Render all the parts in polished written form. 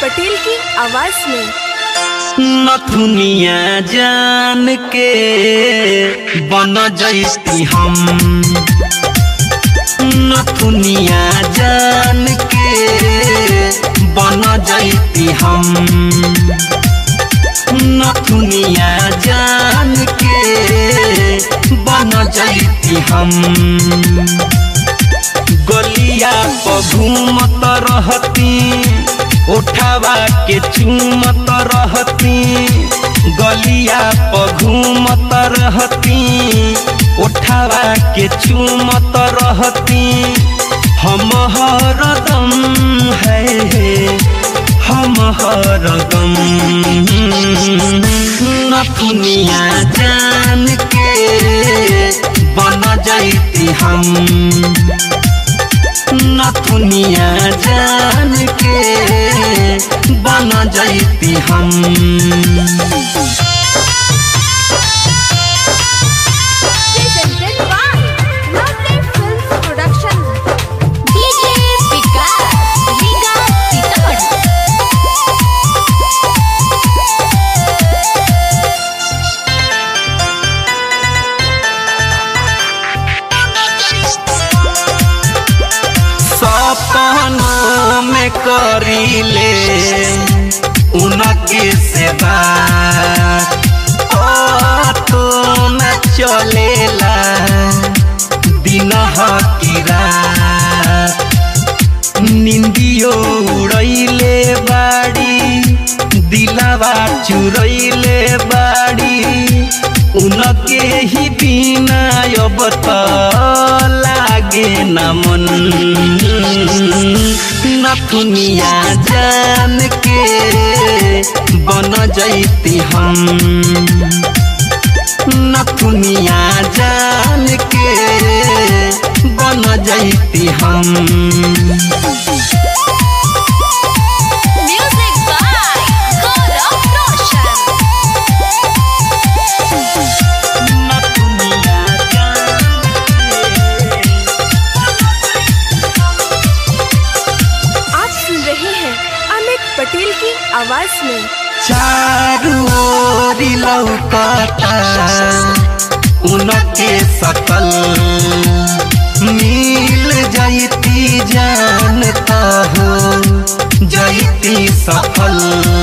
पटेल की आवाज में। नथुनिया जान के बन जैती हम, नथुनिया जान के बन जैती हम, नथुनिया जान के बन जैती हम। गलिया पर घूमत रहती, उठावा के चूमत रहती, गलिया पर घूमत रहती, उठावा के चूमत रहती। हम हरदम है हम हरदम, नथुनिया जान के बन जैती हम, नथुनिया जान के बन जैती हम। सपनों में करीले उनके से बात, तो न चलेला दिन की रात। निंदियो उड़ैले बाड़ी, दिलवा चुरैले बाड़ी, उनके ही बिना अब तो लागे न मन। नथुनिया जान के बन जैती हम, नथुनिया जान के बन जैती हम। पटेल की आवाज में। चारों ओर लौकता उनके सकल, मिल जैती जानता हो जैती सफल।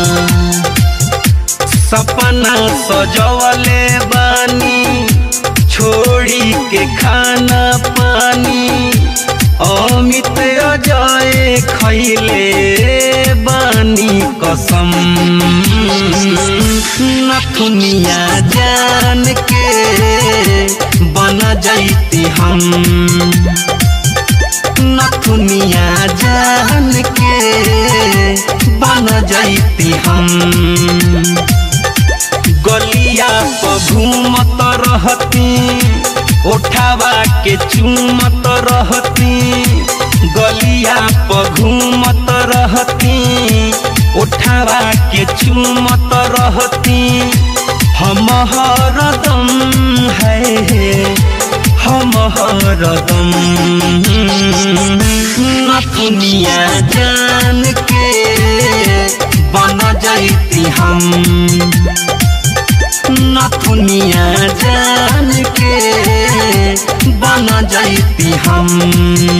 सपना सजवले बानी, छोड़ी के खाना पानी, अमित अजय खैले बानी कसम। नथुनिया जान के बन जैती हम, नथुनिया जान के बन जैती हम। गलिया पर घूमत रहती, उठावा के चूमत रहती, गलिया पर घूमत रहती, उठावा के चूमत रहती। हम हरदम है हम हरदम, नथुनिया जान के बन जैती हम, नथुनिया जान के बन जैती हम।